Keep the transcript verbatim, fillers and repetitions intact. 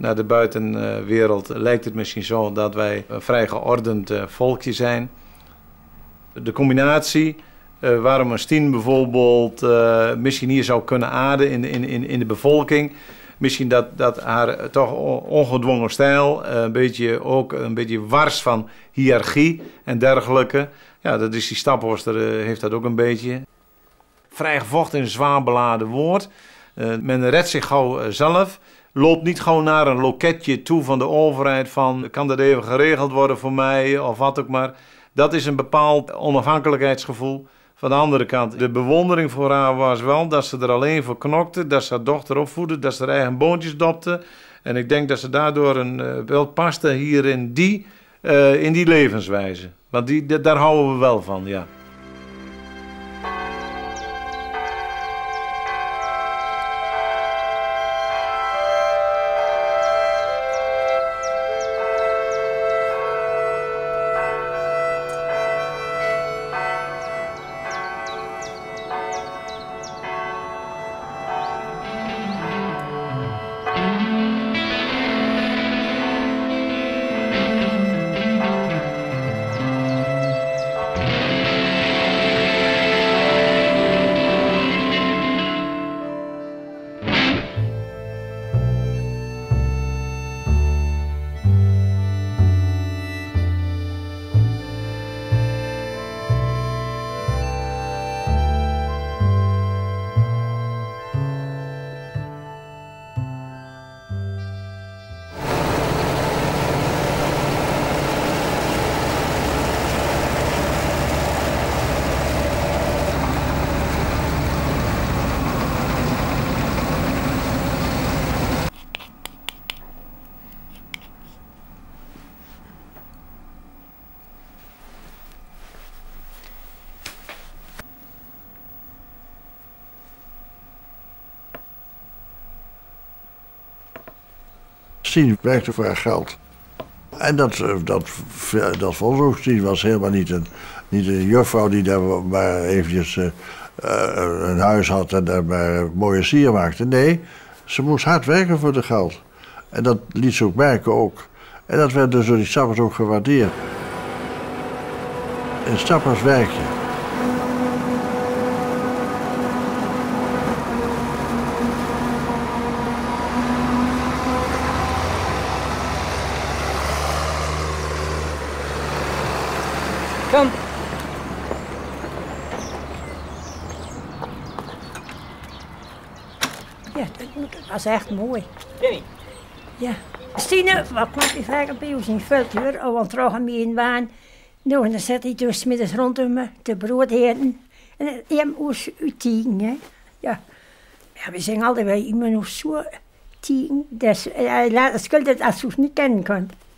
Naar de buitenwereld lijkt het misschien zo dat wij een vrij geordend volkje zijn. De combinatie uh, waarom een Stien bijvoorbeeld uh, misschien hier zou kunnen aarden in, in, in, in de bevolking. Misschien dat, dat haar toch ongedwongen stijl, uh, een beetje ook een beetje wars van hiërarchie en dergelijke. Ja, dat is die Staphorster uh, heeft dat ook een beetje. Vrij gevochten in een zwaar beladen woord. Uh, men redt zich gauw uh, zelf. Loopt niet gewoon naar een loketje toe van de overheid van kan dat even geregeld worden voor mij of wat ook maar. Dat is een bepaald onafhankelijkheidsgevoel. Van de andere kant, de bewondering voor haar was wel dat ze er alleen voor knokte, dat ze haar dochter opvoedde, dat ze haar eigen boontjes dopte. En ik denk dat ze daardoor een, uh, wel paste hier in die, uh, in die levenswijze. Want die, daar houden we wel van, ja. Stien werkte voor haar geld. En dat, dat, dat vond ze ook. Stien was helemaal niet een, niet een juffrouw die daar maar eventjes uh, een huis had en daar maar mooie sier maakte. Nee, ze moest hard werken voor de geld. En dat liet ze ook merken ook. En dat werd dus door die Staphers ook gewaardeerd. In Staphers werk je. Kom. Ja, dat was echt mooi. Jenny. Ja. Stine, wat kwam je vaak bij ons in het veld, hoor. Oh, want terug mee in waan. Nou, en dan zat hij dus middags rondom me te brood eten. En hem was uit tegen, hè. Ja. Ja, we zijn altijd bij iemand of zo tegen. Dus hij laat het schuld dat als je het niet kennen kan.